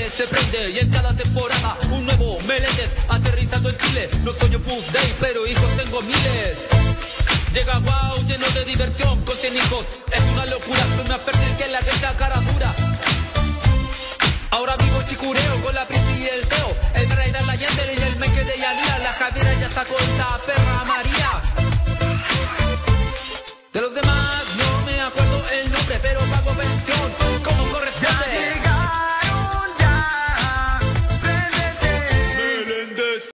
se prende y en cada temporada un nuevo Meléndez aterrizando en Chile. No soy un Puff Day, pero hijos tengo miles. Llega wow, lleno de diversión con 100 hijos. Es una locura, soy más fértil que la que esta cara dura. Ahora vivo chicureo con la Prisi y el Teo, el Raider, la Yendel y el Meque de Yalía. La Javiera ya sacó esta perra María. De los demás no me acuerdo el nombre, pero pago pensión. Como